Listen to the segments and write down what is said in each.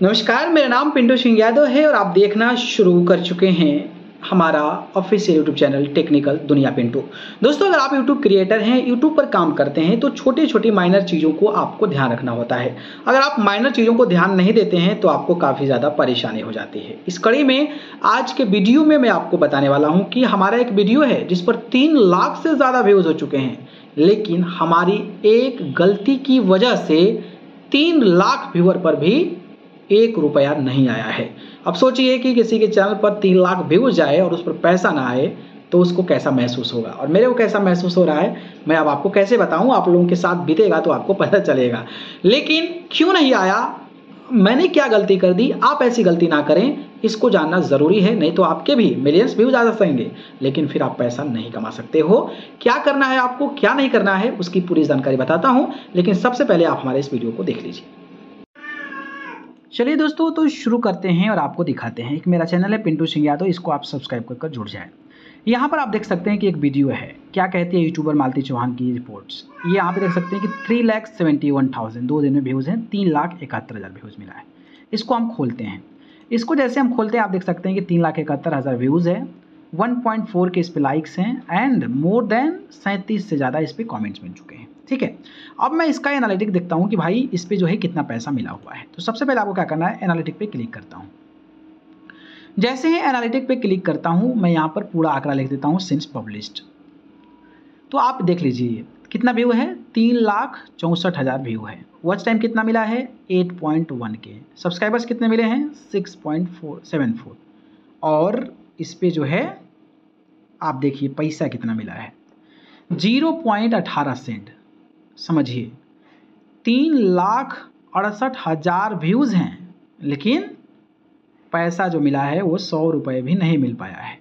नमस्कार, मेरा नाम पिंटू सिंह यादव है और आप देखना शुरू कर चुके हैं हमारा ऑफिशियल यूट्यूब चैनल टेक्निकल दुनिया पिंटू। दोस्तों, अगर आप यूट्यूब क्रिएटर हैं, यूट्यूब पर काम करते हैं तो छोटी छोटी माइनर चीज़ों को आपको ध्यान रखना होता है। अगर आप माइनर चीज़ों को ध्यान नहीं देते हैं तो आपको काफ़ी ज़्यादा परेशानी हो जाती है। इस कड़ी में आज के वीडियो में मैं आपको बताने वाला हूँ कि हमारा एक वीडियो है जिस पर 3 लाख से ज़्यादा व्यूज़ हो चुके हैं, लेकिन हमारी एक गलती की वजह से 3 लाख व्यूअर पर भी 1 रुपया नहीं आया है। अब सोचिए कि किसी के चैनल पर 3 लाख व्यूज जाए और उस पर पैसा ना आए तो उसको कैसा महसूस होगा, और मेरे को कैसा महसूस हो रहा है मैं अब आपको कैसे बताऊं। आप लोगों के साथ बीतेगा तो आपको पता चलेगा। लेकिन क्यों नहीं आया, मैंने क्या गलती कर दी, आप ऐसी गलती ना करें, इसको जानना ज़रूरी है। नहीं तो आपके भी मिलियंस व्यूज आ जाएंगे लेकिन फिर आप पैसा नहीं कमा सकते हो। क्या करना है आपको, क्या नहीं करना है, उसकी पूरी जानकारी बताता हूं। लेकिन सबसे पहले आप हमारे इस वीडियो को देख लीजिए। चलिए दोस्तों, तो शुरू करते हैं और आपको दिखाते हैं। एक मेरा चैनल है पिंटू सिंह यादव, इसको आप सब्सक्राइब कर जुड़ जाए। यहाँ पर आप देख सकते हैं कि एक वीडियो है, क्या कहती है यूट्यूबर मालती चौहान की रिपोर्ट्स। ये यहाँ पे देख सकते हैं कि 3,71,000 2 दिन में व्यूज़ हैं, 3,71,000 व्यूज़ मिला है। इसको हम खोलते हैं। इसको जैसे हम खोलते हैं आप देख सकते हैं कि 3,71,000 व्यूज़ है, 1.4 के इस पर लाइक्स हैं एंड मोर देन 37 से ज़्यादा इस पर कॉमेंट्स मिल चुके हैं। ठीक है, अब मैं इसका एनालिटिक देखता हूँ कि भाई इस पे जो है कितना पैसा मिला हुआ है। तो सबसे पहले आपको क्या करना है, एनालिटिक पे क्लिक करता हूँ। जैसे ही एनालिटिक पे क्लिक करता हूँ मैं यहाँ पर पूरा आंकड़ा लिख देता हूँ सिंस पब्लिश्ड। तो आप देख लीजिए कितना व्यू है, 3,64,000 व्यू है। वॉच टाइम कितना मिला है, 8.1 के। सब्सक्राइबर्स कितने मिले हैं, 6.74। और इस पे जो है आप देखिए पैसा कितना मिला है, 0.18 सेंट। समझिए 3,68,000 व्यूज़ हैं, लेकिन पैसा जो मिला है वो 100 रुपये भी नहीं मिल पाया है।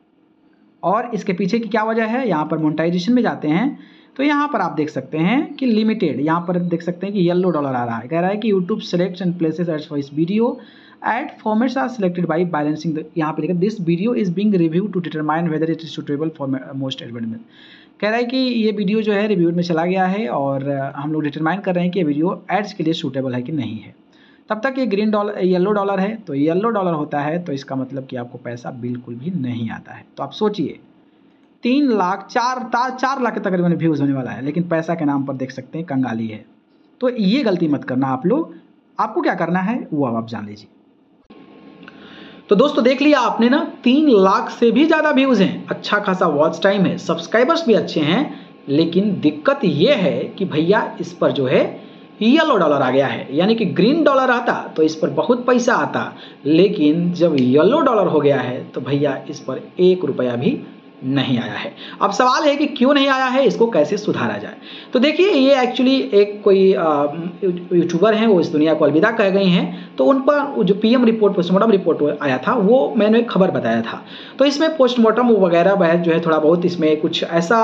और इसके पीछे की क्या वजह है, यहाँ पर मोनेटाइजेशन में जाते हैं तो यहाँ पर आप देख सकते हैं कि लिमिटेड, यहाँ पर देख सकते हैं कि येलो डॉलर आ रहा है। कह रहा है कि YouTube selects and places ads for this video ad formats are selected by balancing यहाँ पर लिखा this video is being review to determine whether it is suitable for most advertisement. कह रहा है कि ये वीडियो जो है रिव्यू में चला गया है और हम लोग डिटरमाइन कर रहे हैं कि ये वीडियो एड्स के लिए सूटेबल है कि नहीं है। तब तक ये ग्रीन डॉलर येलो डॉलर है, तो येलो डॉलर होता है तो इसका मतलब कि आपको पैसा बिल्कुल भी नहीं आता है। तो आप सोचिए 3 लाख 4 लाख तकरीबन व्यूज़ होने वाला है, लेकिन पैसा के नाम पर देख सकते हैं कंगाली है। तो ये गलती मत करना आप लोग। आपको क्या करना है वो अब आप जान लीजिए। तो दोस्तों देख लिया आपने ना, 3 लाख से भी ज़्यादा व्यूज़ हैं, अच्छा खासा वॉच टाइम है, सब्सक्राइबर्स भी अच्छे हैं, लेकिन दिक्कत ये है कि भैया इस पर जो है येलो डॉलर आ गया है। यानी कि ग्रीन डॉलर आता तो इस पर बहुत पैसा आता, लेकिन जब येलो डॉलर हो गया है तो भैया इस पर 1 रुपया भी नहीं आया है। अब सवाल है कि क्यों नहीं आया है, इसको कैसे सुधारा जाए। तो देखिए ये एक्चुअली एक कोई यूट्यूबर हैं, वो इस दुनिया को अलविदा कह गई हैं, तो उन पर जो पीएम रिपोर्ट पोस्टमार्टम रिपोर्ट आया था वो मैंने खबर बताया था। तो इसमें पोस्टमार्टम वगैरह जो है थोड़ा बहुत इसमें कुछ ऐसा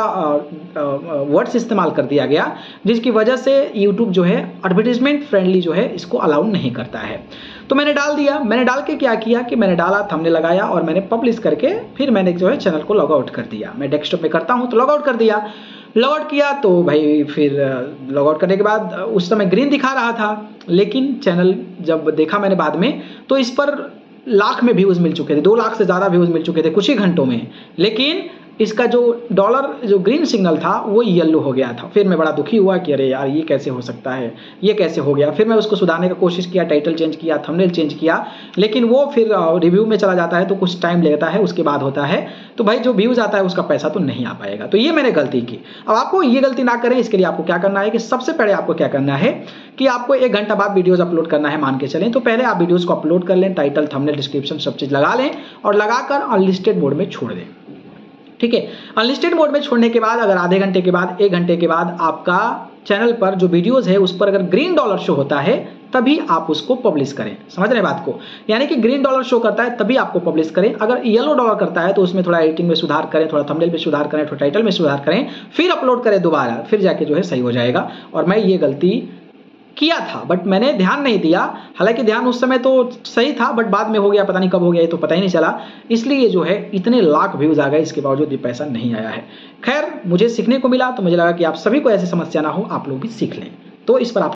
वर्ड्स इस्तेमाल कर दिया गया जिसकी वजह से यूट्यूब जो है एडवर्टीजमेंट फ्रेंडली जो है इसको अलाउ नहीं करता है। तो मैंने डाल दिया। मैंने डाल के क्या किया कि मैंने डाला, थंबनेल लगाया और मैंने पब्लिश करके फिर मैंने जो है चैनल को लॉग आउट कर दिया। मैं डेस्कटॉप पे करता हूँ तो लॉग आउट कर दिया। लॉग आउट किया तो भाई फिर लॉग आउट करने के बाद उस समय ग्रीन दिखा रहा था, लेकिन चैनल जब देखा मैंने बाद में तो इस पर लाख में व्यूज़ मिल चुके थे, 2 लाख से ज़्यादा व्यूज़ मिल चुके थे कुछ ही घंटों में। लेकिन इसका जो डॉलर जो ग्रीन सिग्नल था वो येलो हो गया था। फिर मैं बड़ा दुखी हुआ कि अरे यार ये कैसे हो सकता है, ये कैसे हो गया। फिर मैं उसको सुधारने का कोशिश किया, टाइटल चेंज किया, थंबनेल चेंज किया, लेकिन वो फिर रिव्यू में चला जाता है तो कुछ टाइम लगता है, उसके बाद होता है। तो भाई जो व्यूज़ आता है उसका पैसा तो नहीं आ पाएगा। तो ये मैंने गलती की। अब आपको ये गलती ना करें इसके लिए आपको क्या करना है कि सबसे पहले आपको क्या करना है कि आपको 1 घंटा बाद वीडियोज़ अपलोड करना है मान के चलें। तो पहले आप वीडियोज़ को अपलोड कर लें, टाइटल थंबनेल डिस्क्रिप्शन सब चीज़ लगा लें और लगाकर अनलिस्टेड मोड में छोड़ दें। ठीक है, अनलिस्टेड मोड में छोड़ने के बाद अगर आधे घंटे के बाद 1 घंटे के बाद आपका चैनल पर जो वीडियोस है उस पर अगर ग्रीन डॉलर शो होता है तभी आप उसको पब्लिश करें। समझ रहे हैं बात को, यानी कि ग्रीन डॉलर शो करता है तभी आपको पब्लिश करें। अगर येलो डॉलर करता है तो उसमें थोड़ा एडिटिंग में सुधार करें, थोड़ा थंबनेल में सुधार करें, थोड़ा टाइटल में सुधार करें, फिर अपलोड करें दोबारा, फिर जाके जो है सही हो जाएगा। और मैं ये गलती किया था बट मैंने ध्यान नहीं दिया। हालांकि ध्यान उस समय तो सही था बट बाद में हो गया, पता नहीं कब हो गया ये तो पता ही नहीं चला। इसलिए जो है इतने लाख व्यूज आ गए, इसके बावजूद ये पैसा नहीं आया है। खैर मुझे सीखने को मिला तो मुझे लगा कि आप सभी को ऐसी समस्या ना हो, आप लोग भी सीख लें। तो इस पर आप